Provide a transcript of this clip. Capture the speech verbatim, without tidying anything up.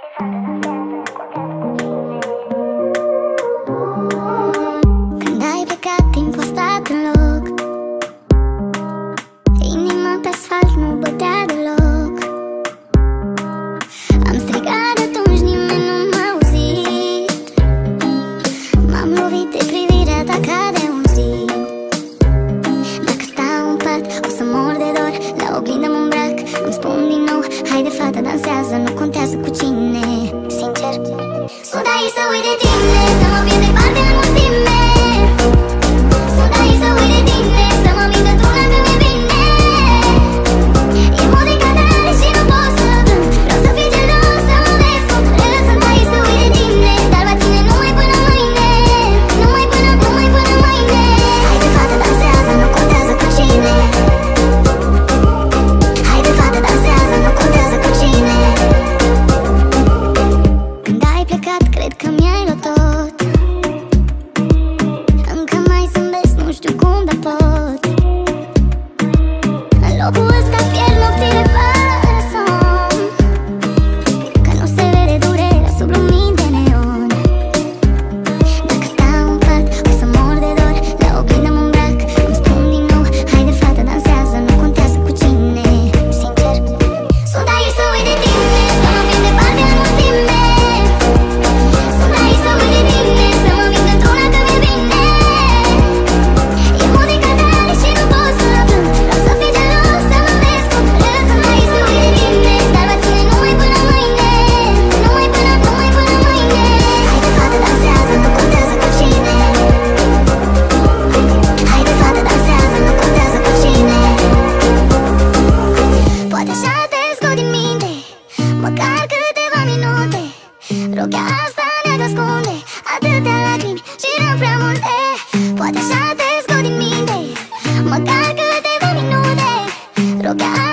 Când ai plecat, timpul a stat în loc. Inima pe asfalt nu bătea deloc. Am strigat atunci, nimeni nu m-a auzit. M-am lovit de privirea ta ca de un zid. Dacă stau în pat, o să mor de dor. La oglindă mă îmbrac, îmi spun din nou: haide fată, dansează, nu contează cu cine. Sincer, sunt aici să uit de tine, să mă pierd departe în mulțime. Sunt aici să uit de tine, să mă mint într-una că mi-e bine. E muzica ta și nu pot să plâng. Vreau să fii gelos, să mă vezi cum râd. Sunt aici să uit de tine, dar va ține numai până mâine. Numai până, numai până mâine. Haide fată, dansează, nu contează cu cine. Haide fată, dansează, nu contează cu cine. Când ai plecat, cred că mi-ai luat tot. Încă mai zâmbesc, nu știu cum, dar pot. În locul ăsta pierd nopțile fără somn, că nu se vede durerea sub lumini de neon. Dacă stau în pat, o să mor de dor. La oglindă mă îmbrac, îmi spun din nou: haide fată, dansează, nu contează cu cine. Sincer, sunt aici să uit de tine, să mă pierd departe în mulțime. Sunt aici să uit de tine, să mă mint într-una că mi-e bine. E muzica ta și nu pot să plâng. Vreau să fii gelos, să mă vezi cum râd. Sunt aici să uit de tine, dar va ține numai până mâine. Numai până, numai până mâine. Haide fată, dansează, nu contează cu cine. Haide fată, dansează, nu contează cu cine. Poate așa te scot din minte, măcar câteva minute. Rochea asta ne ascunde atâtea lacrimi și rău prea multe. Poate așa te scot din minte, măcar câteva minute. Rochea